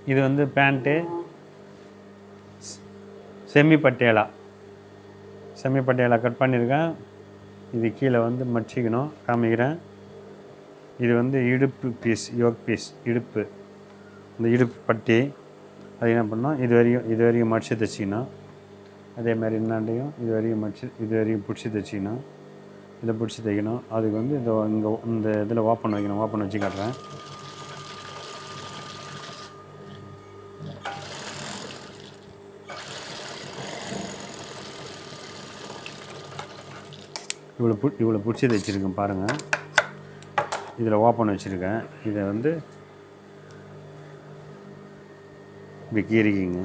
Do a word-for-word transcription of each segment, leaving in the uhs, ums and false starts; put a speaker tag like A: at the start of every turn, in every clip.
A: இது வந்து pant semi Patiala semi Patiala cut பண்ணியிருக்கேன். இது கீழே வந்து மடிச்சிக்கணும், காமிக்கிறேன். இது வந்து இடுப்பு பீஸ், யோக் பீஸ், இடுப்பு, இந்த இடுப்பு பட்டி. அது என்ன பண்ணோம், இது வரையும் இது வரையும் மடித்து தைச்சிக்கணும். அதே மாதிரி இன்னாண்டையும் இது வரையும் மடித்து இது வரையும் பிடிச்சி தைச்சிக்கணும். இதை பிடிச்சி தைக்கணும். அதுக்கு வந்து இந்த இங்கே இந்த இதில் ஓப்பன் வைக்கணும். ஓப்பன் வச்சு காட்டுறேன். இவ்வளோ பு இவ்வளோ பிடிச்சி தைச்சிருக்கேன் பாருங்கள். இதில் ஓப்பன் வச்சுருக்கேன். இதை வந்து இப்படி கீறிக்கிங்க.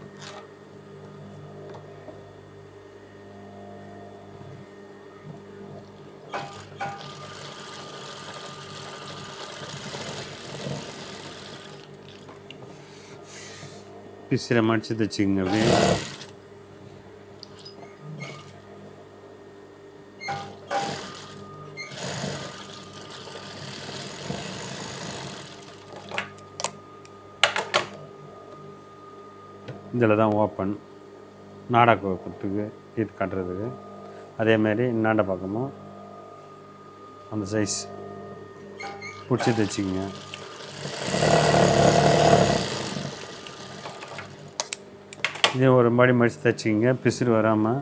A: பிசில் மடித்து தைச்சிங்க. அப்படியே இதில் தான் ஓப்பன் நாடா கொடுத்துக்கு இது காட்டுறதுக்கு. அதேமாரி இன்னாண்ட பக்கமும் அந்த சைஸ் பிடிச்சி தைச்சிங்க. இதே ஒரு மாதிரி மடித்து தைச்சிங்க, பிசுறு வராமல்.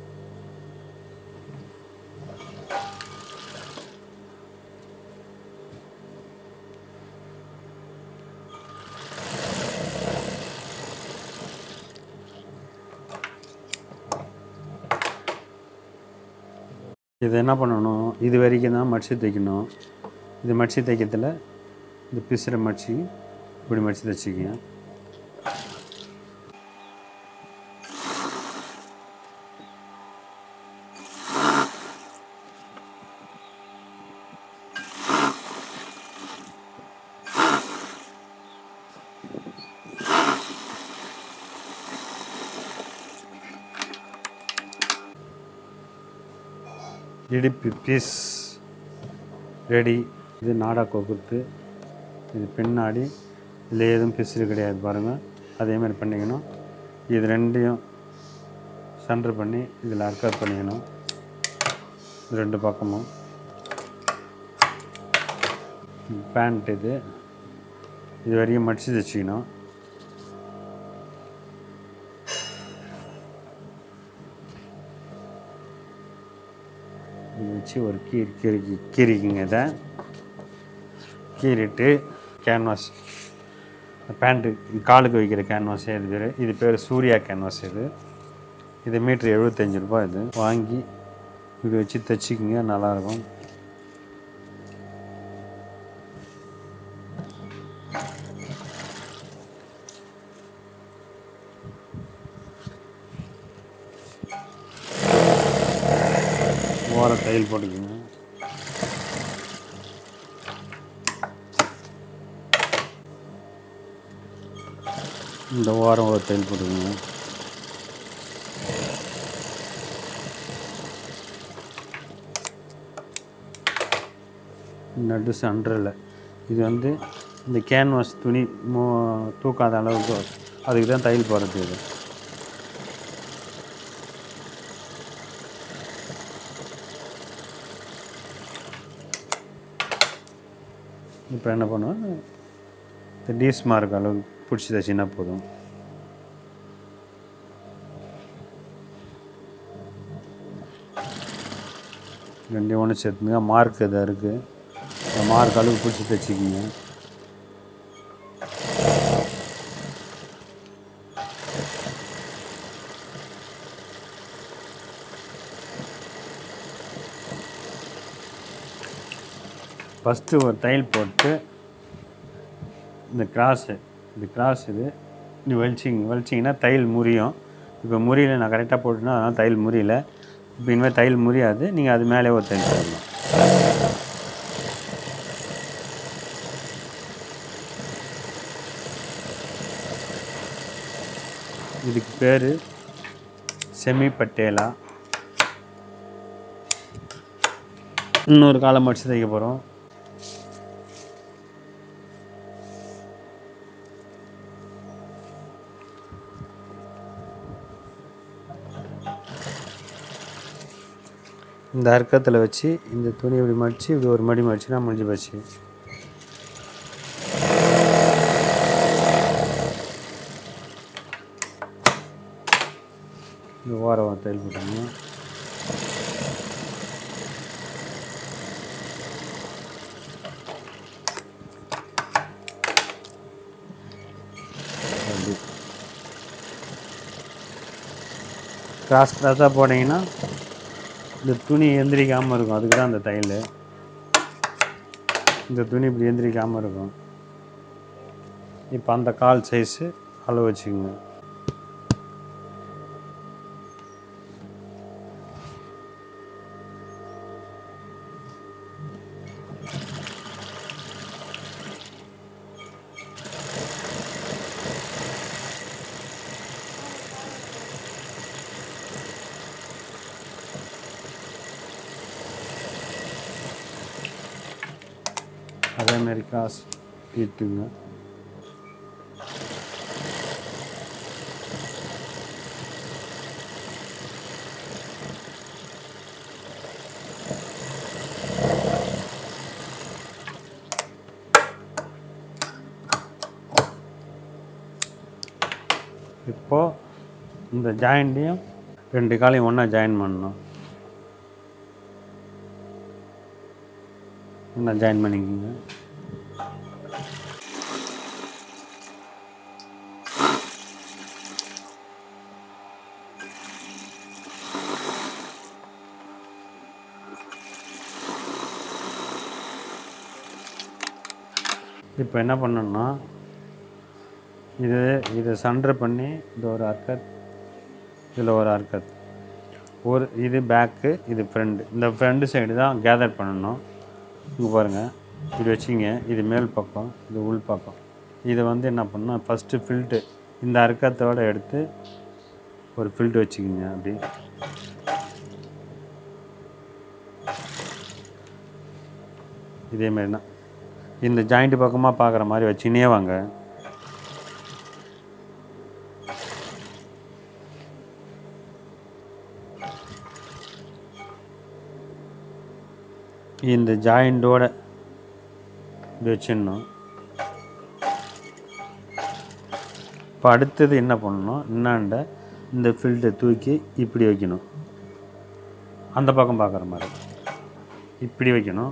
A: இதை என்ன பண்ணணும், இது வரைக்கும் தான் மடித்து தைக்கணும். இது மடித்து தைக்கிறதுல இந்த பிசுரை மடித்து இப்படி மடித்து தைச்சிக்கங்க. இடுப்பு பீஸ் ரெடி. இது நாடா கோக்குத்து. இது பின்னாடி இதில் எதுவும் பிசுறு கிடையாது பாருங்கள். அதேமாதிரி பண்ணிக்கணும். இது ரெண்டையும் சென்டர் பண்ணி இதில் அர்க்கர் பண்ணிக்கணும். ரெண்டு பக்கமும் பேண்ட் இது இது வரையும் மடித்து தைச்சிக்கணும். வச்சு ஒரு கீரி கீரி கீரிக்குங்க. இதை கீறிட்டு கேன்வாஸ் பேண்ட்டு காலுக்கு வைக்கிற கேன்வாஸே இது பேர். இது பேர் சூர்யா கேன்வாஸ். இது இது மீட்ரு எழுபத்தஞ்சி ரூபா. இது வாங்கி இப்படி வச்சு தைச்சிக்கிங்க, நல்லாயிருக்கும். ஓர தையல் போட்டுக்குங்க. இந்த ஓரம் ஒரு தையல் போட்டுக்குங்க. நடு சென்டரில் இது வந்து இந்த கேன்வாஸ் துணி மோ தூக்காத அளவுக்கு அதுக்கு தான் தையல் போடுறது. இது இப்போ என்ன பண்ணுவேன், இந்த டீஸ் மார்க் அளவுக்கு பிடிச்சி தைச்சின்னா போதும். ரெண்டையும் ஒன்று சேர்த்துங்க. மார்க் இதாக இருக்குது, இந்த மார்க் அளவுக்கு பிடிச்சி தைச்சிக்கிங்க. ஃபஸ்ட்டு ஒரு தையல் போட்டு இந்த கிராஸு இந்த கிராஸ் இது இப்படி வலிச்சிங்க. வலிச்சிங்கன்னா தையல் முறியும். இப்போ முறியல, நான் கரெக்டாக போட்டுன்னா அதனால் தையல் முறியல. இப்போ இனிமேல் தையல் முறியாது. நீங்கள் அது மேலே ஒரு தையல் போடணும். இதுக்கு பேர் செமி பட்டேலா. இன்னொரு காலம் மடித்து தைக்க போகிறோம். இந்த அர்க்கத்தில் வச்சு இந்த துணி இப்படி மடித்து இப்படி ஒரு மடி மடிச்சுனா முடிஞ்சு போச்சு. இந்த ஓரம் தையல் போட்டோம்னா கிராஸ் கிராஸாக போட்டிங்கன்னா இந்த துணி எந்திரிக்காமல் இருக்கும். அதுக்கு தான் அந்த தையல். இந்த துணி இப்படி எந்திரிக்காமல் இருக்கும். இப்போ அந்த கால் சைஸு அளவு வச்சுக்கோங்க. அதேமாரி கிராஸ் இட்டுங்க. இப்போது இந்த ஜாயிண்ட்டையும் ரெண்டு காலையும் ஒன்றா ஜாயின் பண்ணணும். ஒன்றா ஜாயின் பண்ணிக்கோங்க. இப்போ என்ன பண்ணணும்னா இது இதை சென்டர் பண்ணி இது ஒரு அர்க்கத், இதில் ஒரு அர்க்கத், ஒரு இது பேக்கு, இது ஃப்ரண்ட். இந்த ஃப்ரண்ட் சைடு தான் கேதர் பண்ணணும். இங்கே பாருங்கள், இது வச்சிங்க. இது மேல் பக்கம், இது உள் பக்கம். இதை வந்து என்ன பண்ணணும், ஃபஸ்ட்டு ஃபில்ட்டு இந்த அர்க்கத்தோடு எடுத்து ஒரு ஃபில்ட்டு வச்சுக்கிங்க. அப்படி இதேமாரி தான் இந்த ஜாயிண்ட்டு பக்கமாக பார்க்குற மாதிரி வச்சுக்கினே வாங்க. இந்த ஜாயிண்டோட இது வச்சிடணும். இப்போ அடுத்தது என்ன பண்ணணும், என்னாண்ட இந்த ஃபில்ட்டை தூக்கி இப்படி வைக்கணும். அந்த பக்கம் பார்க்குற மாதிரி இப்படி வைக்கணும்.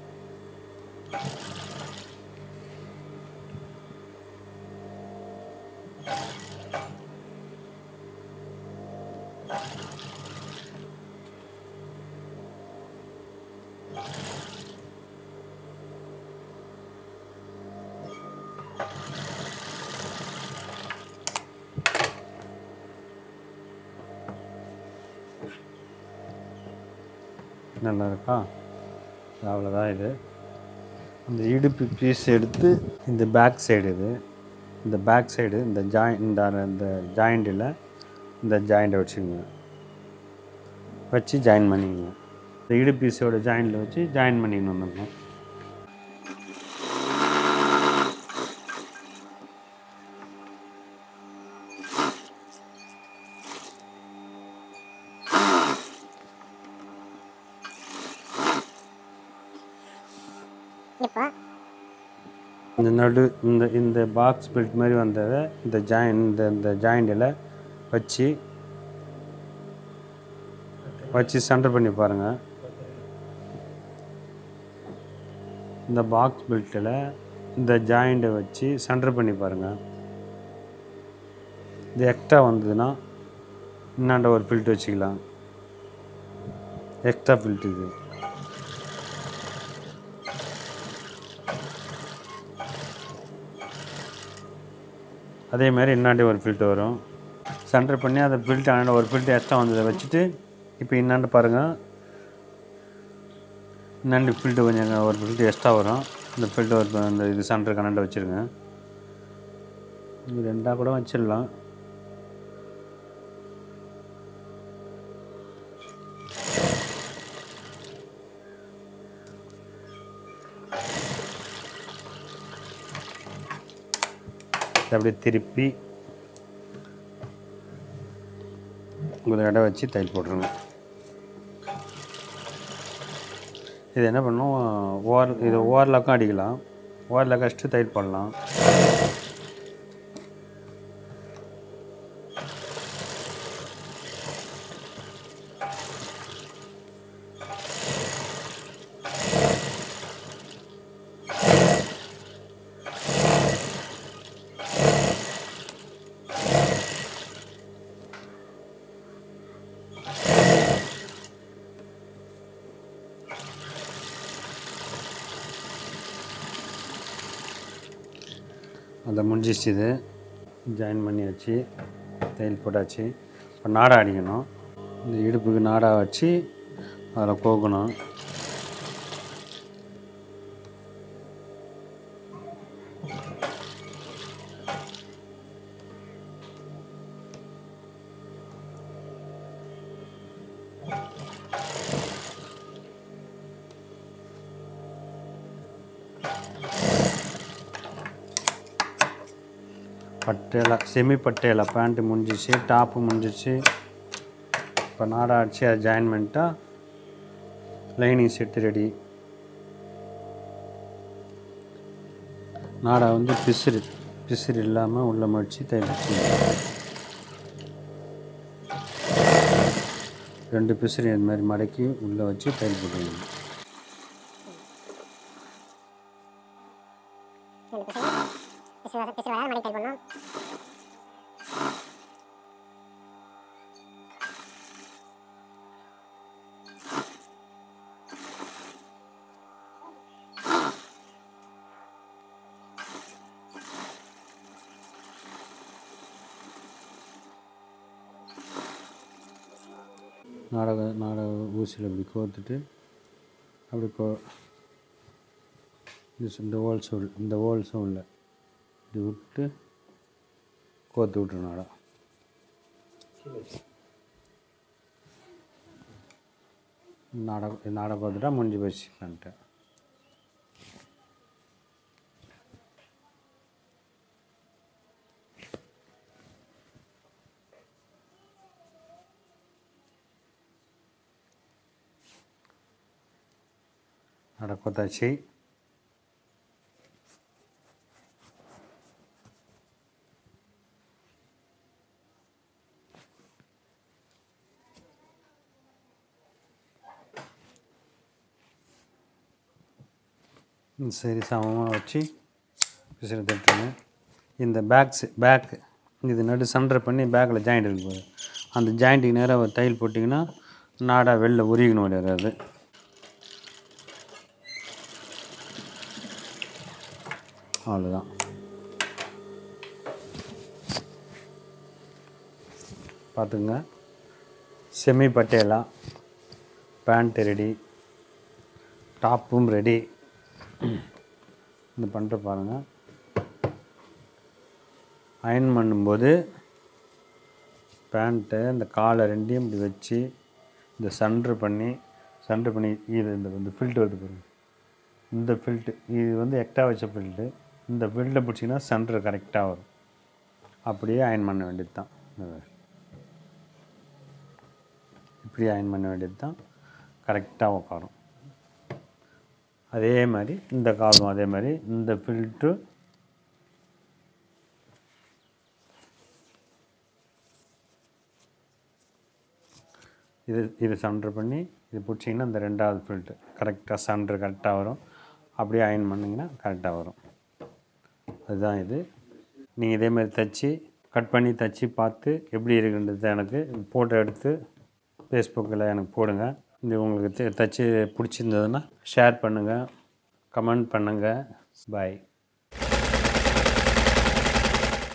A: நல்லா இருக்கா? அவ்வளோதான். இது அந்த இடுப்பு பீஸ் எடுத்து இந்த பேக் சைடு, இது இந்த பேக் சைடு இந்த ஜாயின் இந்த இந்த ஜாயிண்டில் இந்த ஜாயிண்டை வச்சுக்கோங்க. வச்சு ஜாயின் பண்ணிக்கோங்க. இந்த இடுப்பு பீஸோட ஜாயிண்டில் வச்சு ஜாயின் பண்ணிக்கணும். வந்துடணும். இந்த நடு இந்த இந்த பாக்ஸ் பெல்ட் மாதிரி வந்ததை இந்த ஜாயின் இந்த இந்த ஜாயிண்டில் வச்சு வச்சு சென்டர் பண்ணி பாருங்கள். இந்த பாக்ஸ் பெல்ட்டில் இந்த ஜாயிண்டை வச்சு சென்டர் பண்ணி பாருங்கள். இது எக்ஸ்ட்ரா வந்ததுன்னா இன்னாண்ட ஒரு ஃபில்ட் வச்சுக்கலாம். எக்ஸ்ட்ரா ஃபில்ட் இது. அதே மாதிரி இன்னாண்டி ஒரு ஃபில்ட்டு வரும். சென்டர் பண்ணி அதை ஃபில்ட்டு ஆண்ட ஒரு ஃபில்ட்டு எக்ஸ்ட்ரா வந்ததை வச்சுட்டு இப்போ இன்னாண்டு பாருங்கள். இன்னாண்டு ஃபில்ட்டு கொஞ்சம் ஒரு ஃபில்ட்டு எக்ஸ்ட்ரா வரும். இந்த ஃபில்ட்டு ஒரு இந்த இது சென்டர் கனெக்டாக வச்சுருங்க. இது ரெண்டாக கூட வச்சிடலாம். அப்படியே திருப்பி ஒரு இடம் வச்சு தையல் போட்டுருங்க. இது என்ன பண்ணணும், ஓவர் இது ஓவர்லாக்கும் அடிக்கலாம். ஓவர்லாக் அடிச்சுட்டு தையல் போடலாம். அதை முடிஞ்சிச்சு. இது ஜாயின் பண்ணியாச்சு, தையல் போட்டாச்சு. இப்போ நாடா அடிக்கணும். இந்த இடுப்புக்கு நாடா வச்சு அதில் கோக்கணும். பட்டேலா செமி பட்டேலா பேண்ட்டு முடிஞ்சிச்சு, டாப்பு முடிஞ்சிச்சு. இப்போ நாடா அடிச்சு அதை ஜாயின் பண்ணிட்டா லைனிங் செட்டு ரெடி. நாடா வந்து பிசுறு பிசுறு இல்லாமல் உள்ளே மடித்து தையல் வச்சு, ரெண்டு பிசுறு இந்த மாதிரி மடக்கி உள்ளே வச்சு தையல் போட்டுக்கணும். நாடக நாடக ஊசியில் இப்படி கோர்த்துட்டு அப்படி கோ இந்த ஹோல்ஸும் இந்த ஹோல்ஸும் இல்லை இப்படி விட்டு கோர்த்து விட்டுரு. நாடா நாடா நாடா பார்த்துட்டா முடிஞ்சு போச்சு பண்ணிட்டு. நாடா கொத்தாச்சு. சரி, சமமாக வச்சு பிசிறு தட்டுருங்க. இந்த பேக்ஸு பேக்கு இது நடு சென்டர் பண்ணி பேக்கில் ஜாயிண்ட் இருக்கு போது அந்த ஜாயிண்ட்டுக்கு நேராக தையல் போட்டிங்கன்னா நாடா வெளில உருகிணும் விளையாடுறது. அவ்வளோதான். பார்த்துங்க, செமி பட்டேலா பேண்ட்டு ரெடி, டாப்பும் ரெடி. இந்த பண்ணுற பாருங்கள். அயன் பண்ணும்போது பேண்ட்டை இந்த காலை ரெண்டையும் இப்படி வச்சு இந்த சென்ட்ரு பண்ணி சென்ட்ரு பண்ணி இது இந்த இந்த ஃபில்ட்டு வருது பாருங்கள். இந்த ஃபில்ட்டு இது வந்து எக்ஸ்ட்ரா வச்ச ஃபில்ட்டு. இந்த ஃபில்ட்டை பிடிச்சிங்கன்னா சென்ட்ரு கரெக்டாக வரும். அப்படியே அயன் பண்ண வேண்டியது தான். இப்படி அயன் பண்ண வேண்டியது தான், கரெக்டாக உட்காரும். அதே மாதிரி இந்த காலும் அதே மாதிரி இந்த ஃபில்ட்ரு இது இது சென்டர் பண்ணி இது பிடிச்சிங்கன்னா இந்த ரெண்டாவது ஃபில்ட்ரு கரெக்டாக சென்டர் கரெக்டாக வரும். அப்படியே அயன் பண்ணிங்கன்னா கரெக்டாக வரும். அதுதான் இது. நீங்கள் இதேமாதிரி தைச்சி கட் பண்ணி தைச்சி பார்த்து எப்படி இருக்குன்றது எனக்கு ஃபோட்டோ எடுத்து ஃபேஸ்புக்கில் எனக்கு போடுங்க. இது உங்களுக்கு தைச்சி பிடிச்சிருந்ததுன்னா ஷேர் பண்ணுங்கள், கமெண்ட் பண்ணுங்கள். பாய்.